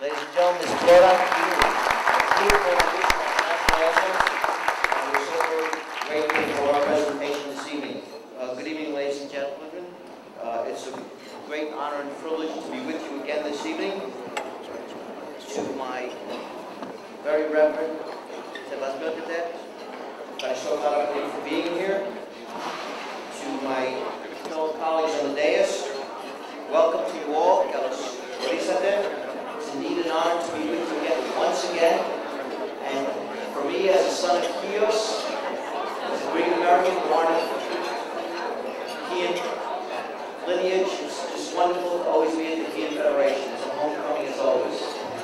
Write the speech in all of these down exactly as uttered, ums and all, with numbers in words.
Ladies and gentlemen, Miz Flora, thank you for the additional and we're so very grateful for our presentation this evening. Uh, good evening, ladies and gentlemen. Uh, it's a great honor and privilege to be with you again this evening. To my very reverend Sebastian Cadet, Paishok Arapuri for being here. To my fellow colleagues on the dais, welcome to you all. It's indeed an honor to be with you again, once again. And for me, as a son of Chios, as a Greek American born of Chian lineage, it's just wonderful to always be at the Chian Federation. It's a homecoming as always.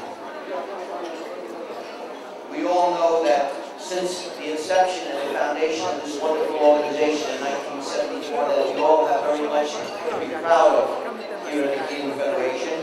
We all know that since the inception and the foundation of this wonderful organization in nineteen seventy-four, that we all have very much to be proud of here at the Chian Federation.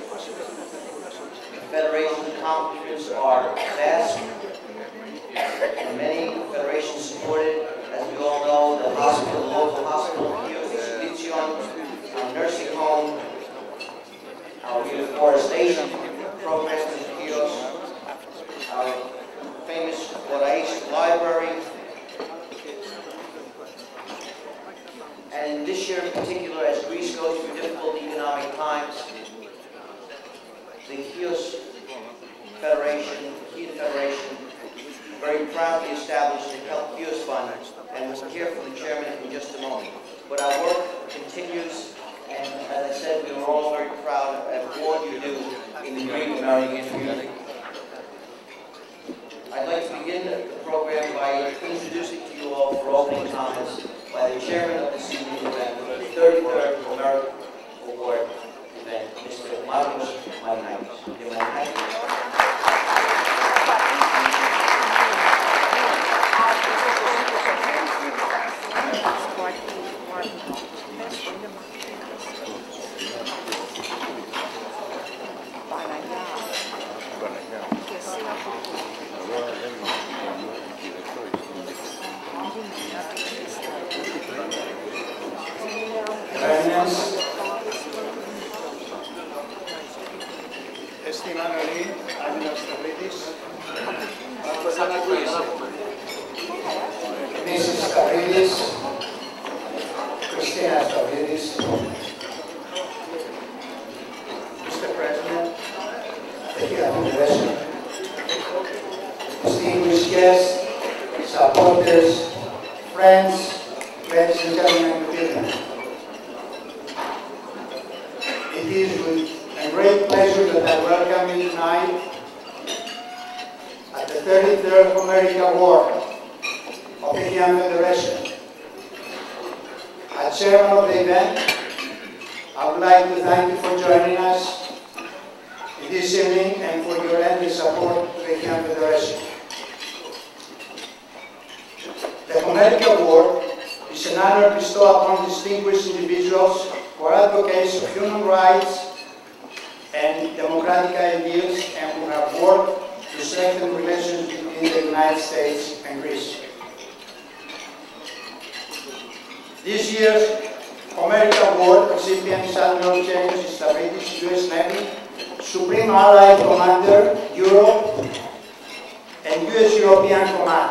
The Federation's accomplishments are vast, and many federations supported, as we all know, the hospital, the local hospital, our nursing home, our reforestation programs in Chios, our famous Boraish Library, and this year in particular, as Greece goes through difficult economic times, the Chios Federation, the Chian Federation, very proudly established the Help Chios Fund, and we'll hear from the chairman in just a moment. But our work continues, and as I said, we are all very proud of what you do in the Greek American community. I'd like to begin the program by introducing to you all for opening comments by the chairman of this evening's event, the thirty-third American Award event, Mister Marios Marinakis. Estimatori, Άγγελος Σταυρίδης, Μίσης Σταυρίδης, Christina Stavridis, Mister President, the Chian Federation, distinguished guests, supporters, friends, ladies and gentlemen, good evening. It is with a great pleasure that I welcome you tonight at the thirty-third Homeric Award of the Chian Federation. As chairman of the event, I would like to thank you for joining us this evening and for your endless support to the Chian Federation. The Homeric Award is an honor bestowed upon distinguished individuals who are advocates of human rights and democratic ideals and who have worked to strengthen relations between the United States and Greece. This year's Homeric Award recipient is Admiral James Stavridis, U S Navy, Supreme Allied Commander, Europe, and U S European Command.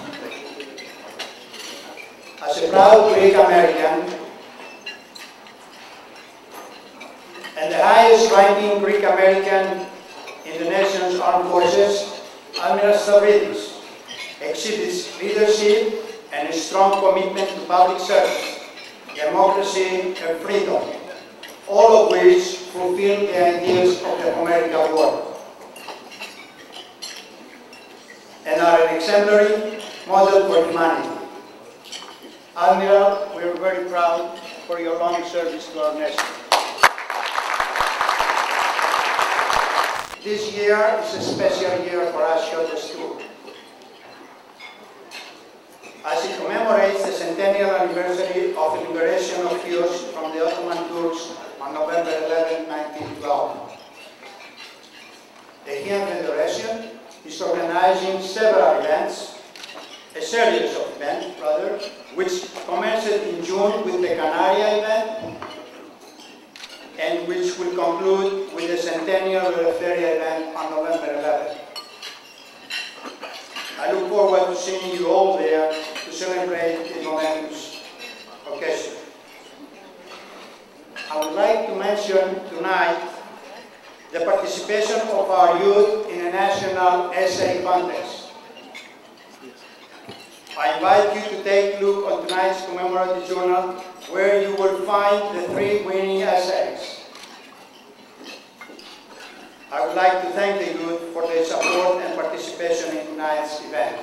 As a proud Greek American, and the highest ranking Greek American in the nation's armed forces, Admiral Stavridis exhibits leadership and a strong commitment to public service, democracy, and freedom, all of which fulfill the ideals of the Homeric Award, and are an exemplary model for humanity. Admiral, we are very proud for your long service to our nation. This year is a special year for us Chiotes too, as it commemorates the centennial anniversary of the liberation of Chios from the Ottoman Turks on November eleventh, nineteen twelve. The Chian Federation is organizing several events, a series of events rather, which commenced in June with the Canaria event and which will conclude with with the Centennial Eleftheria event on November eleventh. I look forward to seeing you all there to celebrate this momentous occasion. I would like to mention tonight the participation of our youth in a national essay contest. I invite you to take a look on tonight's commemorative journal, where you will find the three winning essays. I would like to thank the youth for their support and participation in tonight's event.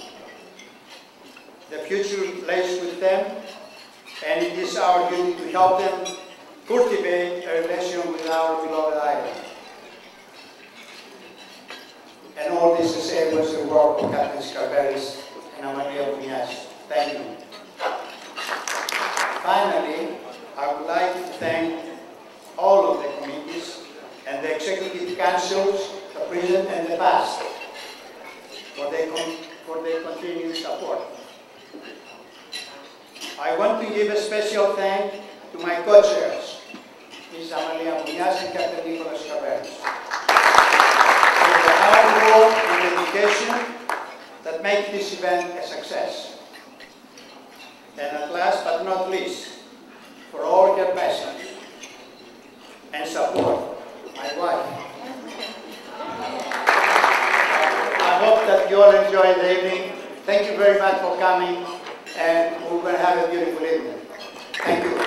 The future lays with them, and it is our duty to help them cultivate a relation with our beloved island. And all this essay was the work of Captain Scarberis and Amalia Muñaz. Thank you. Finally, I would like to thank all of the committees and the executive councils, the present and the past, for their, for their continued support. I want to give a special thank to my co-chairs, Miz Amalia Muñaz and Captain Nicolas Scarberis, for the hard work and dedication that make this event a success. And at last but not least, for all their passion and support, my wife. I hope that you all enjoy the evening. Thank you very much for coming, and we're going to have a beautiful evening. Thank you.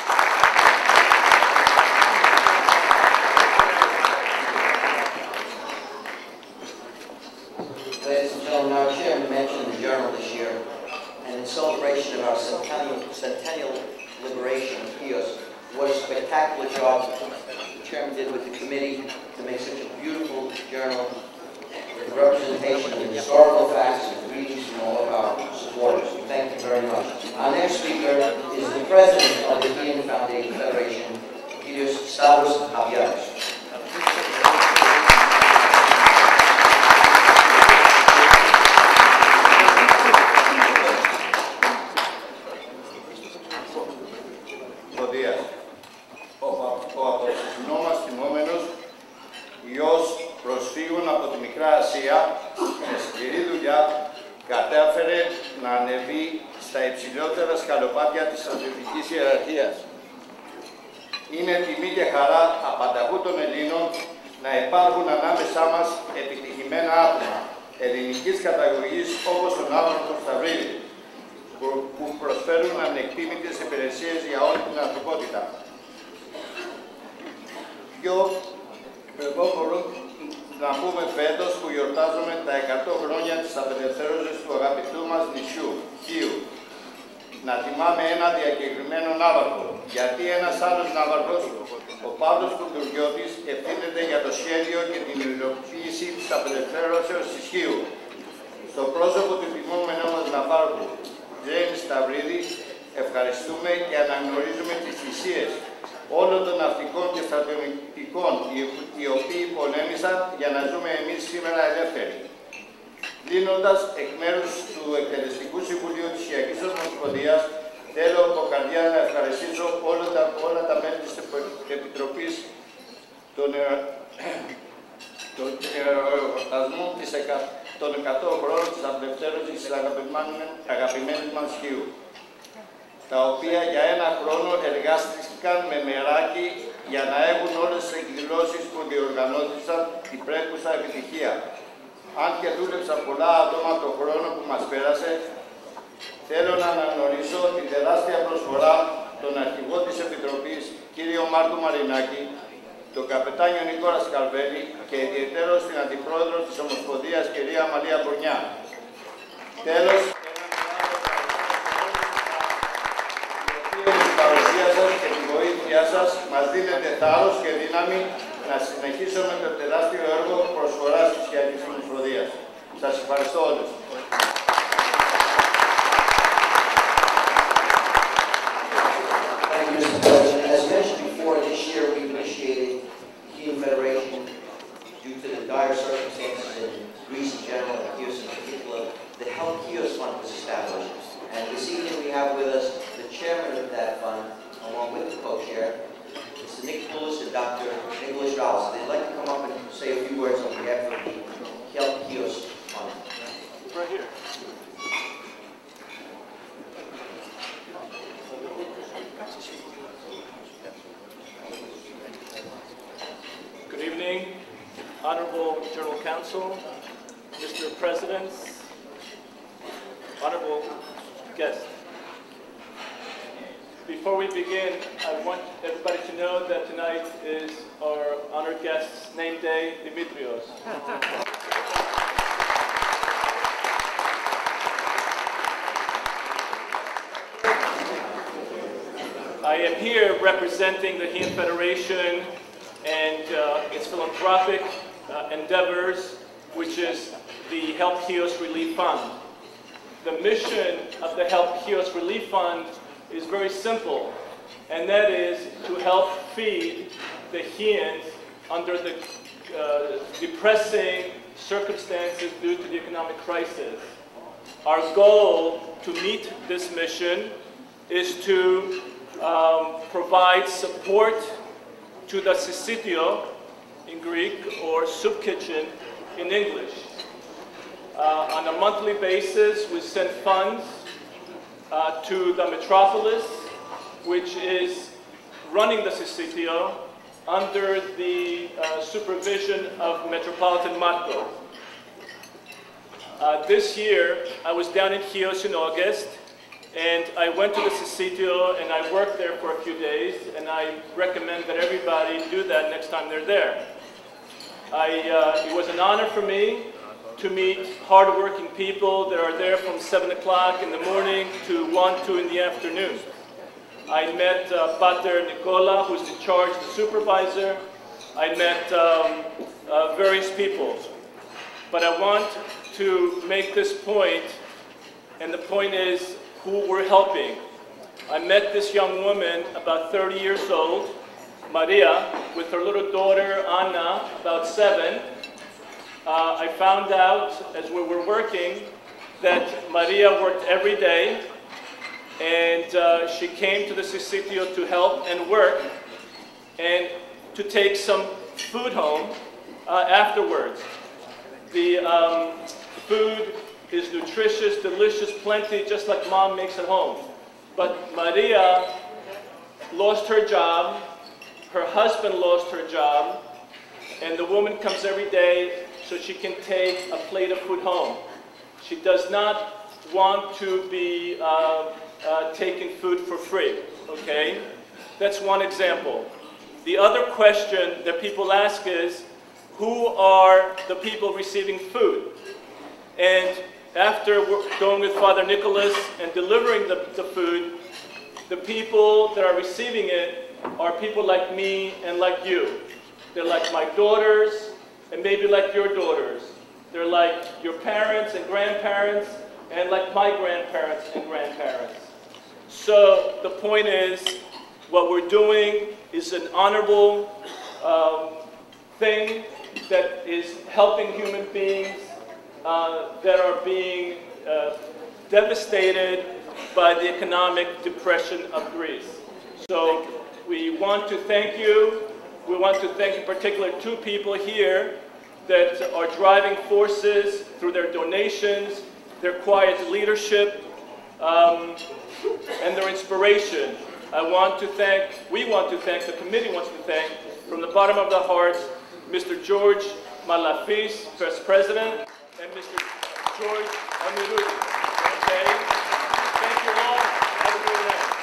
Ladies and gentlemen, our chairman mentioned the journal this year, and in celebration of our centennial, centennial liberation of Chios, what a spectacular job the chairman did with the committee to make such a beautiful journal with representation of historical facts and readings from all of our supporters. We thank you very much. Our next speaker is the president of the Aegean Foundation Federation, Kyrios Stavros Aviatos. με σκληρή δουλειά κατάφερε να ανεβεί στα υψηλότερα σκαλοπάτια της στρατιωτικής ιεραρχίας. Είναι τιμή και χαρά απανταχού των Ελλήνων να υπάρχουν ανάμεσά μας επιτυχημένα άτομα ελληνικής καταγωγής όπως τον Άβροχο Σταυρίδη, που προσφέρουν ανεκτήμητες υπηρεσίες για όλη την ανθρωπότητα. Πιο εγώ μπορώ να πούμε φέτος που γιορτάζουμε τα εκατό χρόνια της απελευθέρωσης του αγαπητού μας νησιού, Χίου. Να τιμάμε ένα διακεκριμένο ναύαρχο, γιατί ένας άλλος ναύαρχος, ο Παύλος Κουντουριώτης, ευθύνεται για το σχέδιο και την υλοποίηση της απελευθέρωσης της Χίου. Στο πρόσωπο του τιμόμενου μας ναυάρχου, Τζέιμς Σταυρίδη, ευχαριστούμε και αναγνωρίζουμε τις θυσίες όλων των ναυτικών και στρατιωτικών οι οποίοι πολέμησαν για να ζούμε εμείς σήμερα ελεύθεροι. Κλείνοντας, εκ μέρους του Εκτελεστικού Συμβουλίου της Χιακής Ομοσπονδίας, θέλω από καρδιά να ευχαριστήσω όλα τα, όλα τα μέλη της Επιτροπής των εορτασμού των εκατό χρόνων της απελευθέρωσης της αγαπημένης μας Χίου, τα οποία για ένα χρόνο εργάστηκαν με μεράκι για να έχουν όλες τις εκδηλώσεις που διοργανώθησαν την πρέπουσα επιτυχία. Αν και δούλεψα πολλά άτομα το χρόνο που μας πέρασε, θέλω να αναγνωρίσω την τεράστια προσφορά των αρχηγών της Επιτροπής, κύριο Μάρκο Μαρινάκη, τον καπετάνιο Νίκολα Σκαλβέλη και ιδιαιτέρως την Αντιπρόεδρο της Ομοσπονδίας, κυρία Αμαλία Μπουρνιά. Τέλος, και τη βοήθειά σας μας δίνετε θάρρος και δύναμη να συνεχίσουμε το τεράστιο έργο προσφοράς της Χιακής Ομοσπονδίας. Σας ευχαριστώ όλους. Thank you, Mister President. As mentioned before, this year we initiated the Aegean Federation due to the dire circumstances in Greece in general and Chios in particular. The Help Chios Fund was established. And this evening we have with us the chairman of that fund, along with the co-chair, Mister Mister Nick Poulos and Doctor Nicholas Rowles. They'd like to come up and say a few words on behalf of the Help Kiosk Fund. Right here. Good evening, Honorable General Counsel, Mister President, Honorable guests. Before we begin, I want everybody to know that tonight is our honored guest's name day, Dimitrios. I am here representing the Heian Federation and uh, its philanthropic uh, endeavors, which is the Help Kiosk Relief Fund. The mission of the Help Kiosk Relief Fund is very simple, and that is to help feed the Heians under the uh, depressing circumstances due to the economic crisis. Our goal to meet this mission is to um, provide support to the sysitio in Greek, or soup kitchen in English. Uh, on a monthly basis, we send funds uh, to the metropolis, which is running the sysitio under the uh, supervision of Metropolitan Matko. Uh, this year, I was down in Chios in August, and I went to the sysitio and I worked there for a few days, and I recommend that everybody do that next time they're there. I, uh, it was an honor for me to meet hard-working people that are there from seven o'clock in the morning to one, two in the afternoon. I met uh, Pater Nicola, who's in charge, the supervisor. I met um, uh, various people. But I want to make this point, and the point is who we're helping. I met this young woman, about thirty years old, Maria, with her little daughter, Anna, about seven. Uh, I found out, as we were working, that Maria worked every day, and uh, she came to the sysitio to help and work, and to take some food home uh, afterwards. The um, food is nutritious, delicious, plenty, just like mom makes at home. But Maria lost her job, her husband lost her job, and the woman comes every day so she can take a plate of food home. She does not want to be uh, uh, taking food for free, okay? That's one example. The other question that people ask is, who are the people receiving food? And after going with Father Nicholas and delivering the, the food, the people that are receiving it are people like me and like you. They're like my daughters, and maybe like your daughters. They're like your parents and grandparents, and like my grandparents and grandparents. So the point is, what we're doing is an honorable um, thing that is helping human beings uh, that are being uh, devastated by the economic depression of Greece. So we want to thank you. We want to thank in particular two people here that are driving forces through their donations, their quiet leadership, um, and their inspiration. I want to thank, we want to thank, the committee wants to thank, from the bottom of the heart, Mister George Malafis, First President, and Mister George Amirudi. Okay? Thank you all. Have a good night.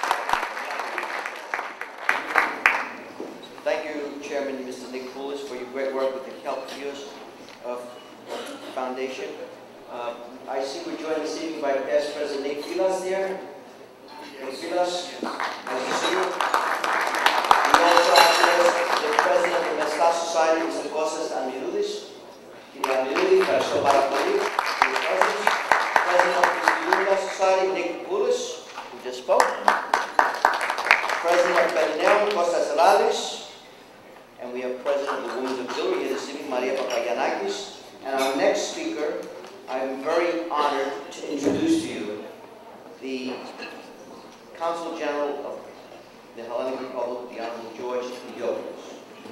Thank you, Chairman Mister Nick Poulos, for your great work with the Help Kiosk Foundation. Uh, I see we're joined this evening by Past President Nick Filas there. Nick Filas, nice to see you. We also have the President of the Staff Society, Mister Kostas Amirudis. Κύριε Amirudi, ευχαριστώ πάρα πολύ. President of the Student Society, Nick Poulos, who just spoke. President of Perineum, Kostas Elalis. And we have President of the Women's Auxiliary here this evening, Maria Papagiannakis. And our next speaker, I'm very honored to introduce to you the Consul General of the Hellenic Republic, the Honorable George Diopoulos.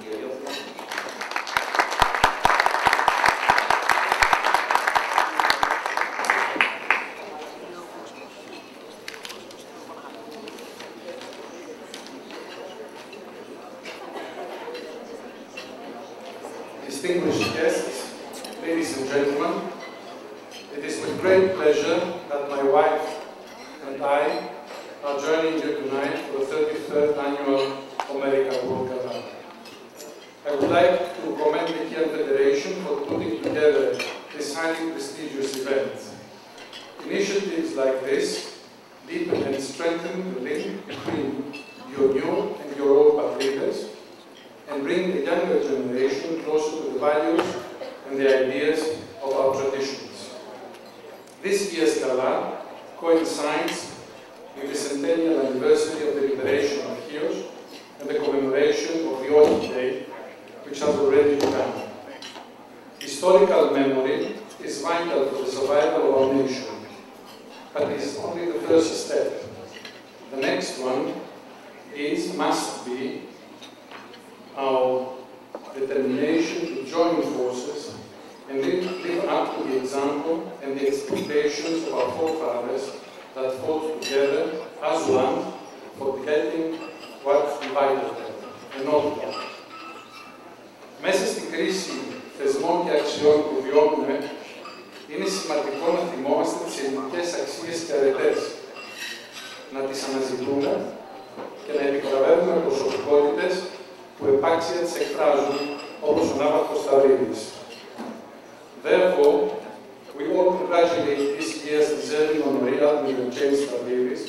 Distinguished guests, ladies and gentlemen, it is with great pleasure that my wife and I are joining you tonight for the thirty-third annual Omerica World Gala. I would like to commend the Kian Federation for putting together this highly prestigious event. Initiatives like this deepen and strengthen the link between your new and your old patriots and bring the younger generation closer to the values and the ideas of our traditions. This year's Gala coincides with the centennial anniversary of the liberation of Chios and the commemoration of the Autumn Day, which has already begun. Historical memory is vital for the survival of our nation, but it is only the first step. The next one is, must be, our determination to join forces and live, live up to the example and the expectations of our forefathers that fought together as one for getting what divided them, and not one. Μέσα στην κρίση θεσμών και αξιών που βιώνουμε, είναι σημαντικό να θυμόμαστε τις ελληνικές αξίες και αρετές, να τις αναζητούμε και να επικραβεύουμε προσωπικότητες που επάξια τις εκφράζουν, όπως ο Ναύαρχος Σταυρίδης. Therefore, we all congratulate this year's deserving honoree Admiral James Stavridis,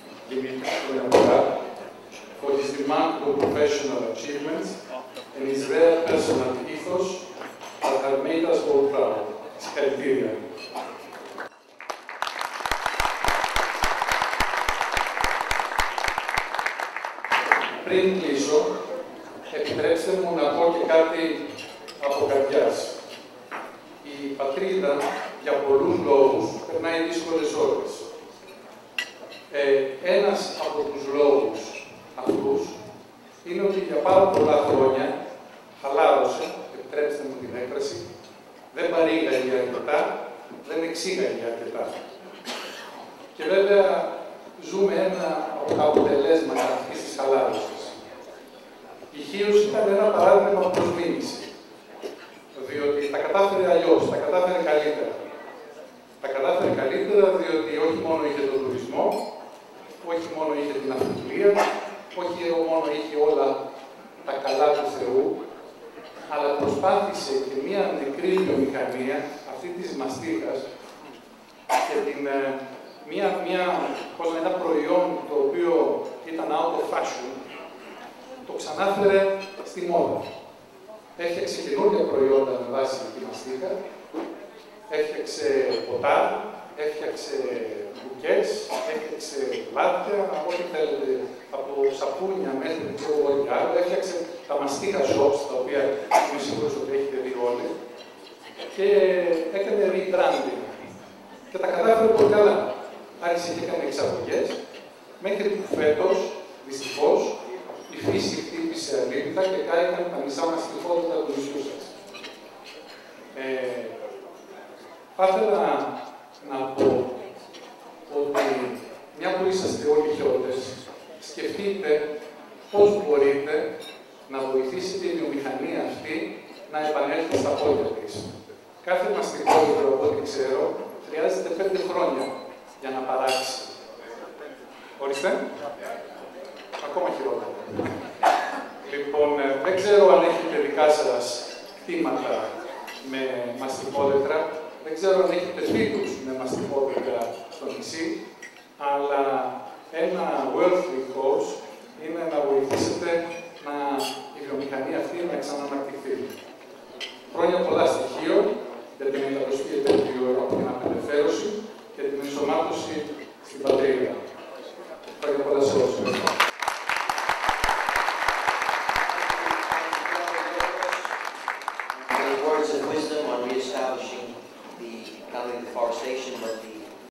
for his remarkable professional achievements and his rare personal ethos that have made us all proud. Συγχαρητήρια. Πριν κλείσω, επιτρέψτε μου να πω και κάτι από καρδιάς. Η πατρίδα, για πολλούς λόγους, περνάει δύσκολες ώρες. Ε, ένας από τους λόγους αυτούς είναι ότι για πάρα πολλά χρόνια χαλάρωσε, επιτρέψτε μου την έκφραση, δεν παρήγαγε αρκετά, δεν εξήγαγε αρκετά. Και βέβαια ζούμε ένα από τα αποτελέσματα αυτής της χαλάρωσης. Η Χίος ήταν ένα παράδειγμα προς μίμηση, διότι τα κατάφερε αλλιώς, τα κατάφερε καλύτερα. Τα κατάφερε καλύτερα διότι όχι μόνο είχε τον τουρισμό, όχι μόνο είχε την αυτοκυλία, όχι μόνο είχε όλα τα καλά του Θεού, αλλά προσπάθησε και μία μικρή βιομηχανία, αυτή της μαστίγας, και την, μία, μία, πώς να, ένα προϊόν το οποίο ήταν out of fashion, το ξανάφερε στη μόδα. Έφτιαξε καινούργια προϊόντα με βάση τη μαστίγα, έφτιαξε ποτά, έφτιαξε μπουκές, έφτιαξε λάδια, ό,τι θέλετε, από σαπούνια μέχρι και ό,τι άλλο, έφτιαξε τα μαστίγα shops, τα οποία είμαι σίγουρος ότι έχετε δει όλοι, και έκανε rebranding. Και τα κατάφερε πολύ καλά. Άρχισε και έκανε εξαγωγές, μέχρι που φέτος, δυστυχώς, η φύση χτύπησε αλήθεια και κάηκαν τα μισά μαστιχότητα του νησιού σας. Ε, θα ήθελα να πω ότι, μια που είσαστε όλοι χιώτες, σκεφτείτε πώς μπορείτε να βοηθήσετε η βιομηχανία αυτή να επανέλθει στα πόδια της. Κάθε μαστιχότητα, από ό,τι ξέρω, χρειάζεται πέντε χρόνια για να παράξει. Ορίστε. Ακόμα χειρότερα. Λοιπόν, δεν ξέρω αν έχετε δικά σας κτήματα με μαστιχόδετρα, δεν ξέρω αν έχετε φίλους με μαστιχόδετρα στο νησί, αλλά ένα worthy cause είναι